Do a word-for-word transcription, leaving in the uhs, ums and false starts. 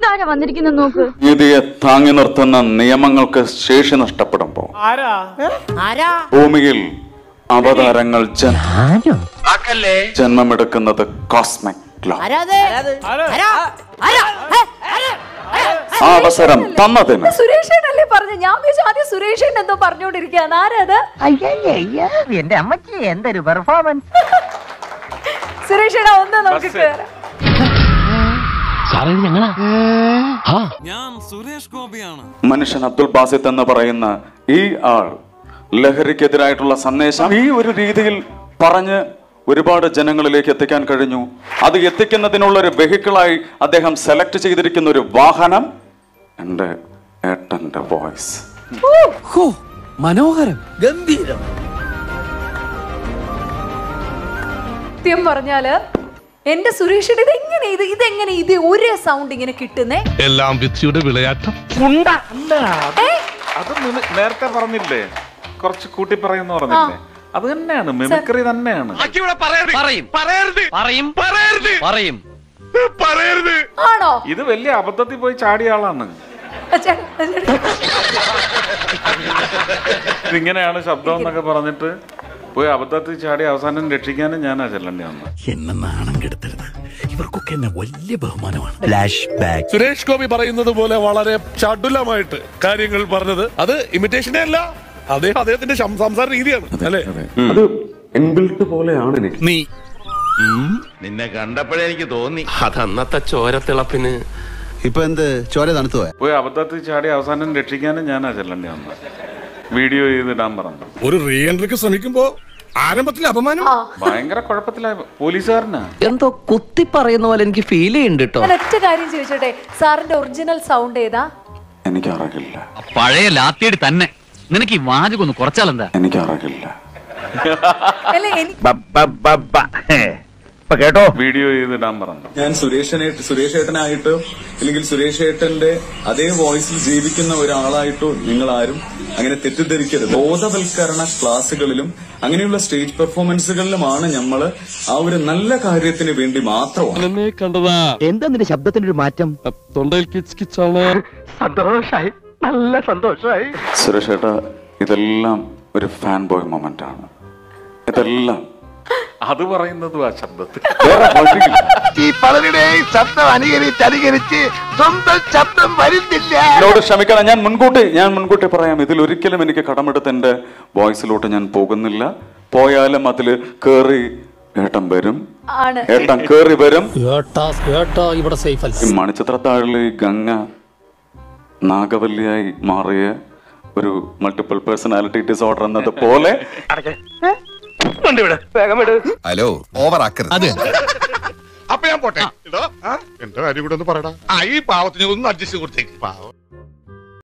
ഇതാരാ വന്നിരിക്കുന്ന നോക്ക്. നീതിയെ താങ്ങി നിർത്തുന്ന നിയമങ്ങൾക്ക് ശേഷി നഷ്ടപ്പെടുമ്പോ ഭൂമിയിൽ അവതാരങ്ങൾ ജന്മമെടുക്കുന്നത് കോസ്മിക് ലോ. ആ അവസരം തന്നതിന് സുരേഷേട്ടല്ലേ പറഞ്ഞു. ഞാൻ ആദ്യം സുരേഷേട്ടൻ എന്തോ പറഞ്ഞോണ്ടിരിക്കുകയാണ്. ആരത്? എന്റെ അമ്മച്ചി എന്തൊരു പെർഫോമൻസ്. സുരേഷേട്ടാ ഒന്ന് നമുക്ക് കേറാം. ഞാൻ സുരേഷ് ഗോപിയാണ്. മനുഷ്യൻ അബ്ദുൽ ബാസിത്ത് എന്ന് പറയുന്ന ഈ ആൾ ലഹരിക്കെതിരായിട്ടുള്ള സന്ദേശം ഈ ഒരു രീതിയിൽ പറഞ്ഞ് ഒരുപാട് ജനങ്ങളിലേക്ക് എത്തിക്കാൻ കഴിഞ്ഞു. അത് എത്തിക്കുന്നതിനുള്ള ഒരു വെഹിക്കിളായി അദ്ദേഹം സെലക്ട് ചെയ്തിരിക്കുന്ന ഒരു വാഹനം എന്റെ ഏട്ടന്റെ വോയിസ്. മനോഹരം, ഗംഭീരം. സത്യം പറഞ്ഞാല് എന്റെ സുരേഷിന്റെ ഇത് എങ്ങനെ ഇത് ഇതെങ്ങനെ ഇത് ഒരേ സൗണ്ട് ഇങ്ങനെ കിട്ടുന്നേ? എല്ലാം വിധിയുടെ വിളയാട്ടം. അത് നേരത്തെ പറഞ്ഞില്ലേ, കുറച്ച് കൂട്ടി പറയുന്ന പറഞ്ഞില്ലേ, അത് തന്നെയാണ് മിമിക്രി തന്നെയാണ്. ആണോ? ഇത് വലിയ അബദ്ധത്തിൽ പോയി ചാടിയ ആളാണ്. ഇതിങ്ങനെയാണ് ശബ്ദം എന്നൊക്കെ പറഞ്ഞിട്ട് പോയി അബദ്ധത്തിൽ ചാടി അവസാനം രക്ഷിക്കാനും ഞാനാ ചെല്ലണ്ടി വന്നു. എന്നെ നാണം കെടുത്തരുത്, ഇവർക്കൊക്കെ എന്നെ വലിയ ബഹുമാനമാണ്. Flash back. സുരേഷ് ഗോപി പറയുന്നത് പോലെ വളരെ ചടുലമായിട്ട് കാര്യങ്ങൾ പറഞ്ഞത് അത് ഇമിറ്റേഷനേ അല്ല, അദ്ദേഹം അദ്ദേഹത്തിന്റെ സംസാര രീതിയാണ് അല്ലേ? അത് ഇൻബിൽറ്റ് പോലെയാണ് എനിക്ക്. നീ നിന്നെ കണ്ടപ്പോഴേ എനിക്ക് തോന്നി അതന്നത്തെ ചോരത്തിളപ്പിന് ഇപ്പൊ എന്ത് ചോര തണുത്തു പോയ പോയി അബദ്ധത്തിൽ ചാടി അവസാനം രക്ഷിക്കാനും ഞാനാ ചെല്ലണ്ടി വന്നു. വീഡിയോ ചെയ്തിടാൻ പറഞ്ഞു. ഒരു റീ എൻട്രിക്ക് ശ്രമിക്കുമ്പോ ആരംഭത്തിൽ അപമാനം. ഭയങ്കര കുഴപ്പത്തിലായ പോലീസുകാരനാ. എന്തോ കുത്തി പറയുന്ന പോലെ എനിക്ക് ഫീൽ ചെയ്യുന്നുണ്ട് കേട്ടോ. ഒറ്റ കാര്യം ചോദിച്ചോട്ടെ, സാറിന്റെ ഒറിജിനൽ സൗണ്ട് ഏതാ? എനിക്കറിയില്ല. പഴയ ലാത്തിയടി തന്നെ. നിനക്ക് ഈ വാചകം ഒന്ന് കുറച്ചാലെന്താ? എനിക്കറിയില്ല. കേട്ടോ, വീഡിയോ ചെയ്തിടാൻ പറഞ്ഞു. ഞാൻ സുരേഷനെ സുരേഷ് ഏട്ടനായിട്ടോ അല്ലെങ്കിൽ സുരേഷ് ഏട്ടന്റെ അതേ വോയിസിൽ ജീവിക്കുന്ന ഒരാളായിട്ടോ നിങ്ങൾ ആരും അങ്ങനെ തെറ്റിദ്ധരിക്കരുത്. ബോധവൽക്കരണ ക്ലാസ്സുകളിലും അങ്ങനെയുള്ള സ്റ്റേജ് പെർഫോമൻസുകളിലുമാണ് നമ്മൾ ആ ഒരു നല്ല കാര്യത്തിന് വേണ്ടി മാത്രമാണ്. കണ്ടതാ എന്താ നിന്റെ ശബ്ദത്തിന്റെ ഒരു മാറ്റം? തൊണ്ടയിൽ കിച്ച് കിച്ചാണ്. സന്തോഷായി, നല്ല സന്തോഷായി. സുരേഷ് ഏട്ടാ, ഇതെല്ലാം ഒരു ഫാൻ ബോയ് മൊമെന്റ് ആണ്. ഇതെല്ലാം അത് പറയുന്നതും ആ ശബ്ദത്തിൽ. ശബ്ദം അനുകരിച്ച് അനുകരിച്ച് സ്വന്തം ശബ്ദം വരുന്നില്ല. എന്നോട് ക്ഷമിക്കണം, ഞാൻ മുൻകൂട്ടി ഞാൻ മുൻകൂട്ടി പറയാം, ഇതിൽ ഒരിക്കലും എനിക്ക് കടമെടുത്ത് എന്റെ വോയിസിലോട്ട് ഞാൻ പോകുന്നില്ല. പോയാലും അതില് കേറി ഏട്ടൻ വരും, ഏട്ടൻ കേറി വരും. ഈ മണിച്ചിത്രത്താഴില് ഗംഗ നാഗവല്ലിയായി മാറിയ ഒരു മൾട്ടിപ്പിൾ പേഴ്സണാലിറ്റി ഡിസോർഡർ എന്നത് പോലെ. ഹലോ, ഓവർ ആക്കരുത്. അതെ, അപ്പൊ ഞാൻ പോട്ടെ. എന്റെ കാര്യം കൂടെ ഒന്ന് പറയടാ. ഈ പാവത്തിന് ഒന്ന് അഡ്ജസ്റ്റ് കൊടുത്തേക്ക്. പാവം.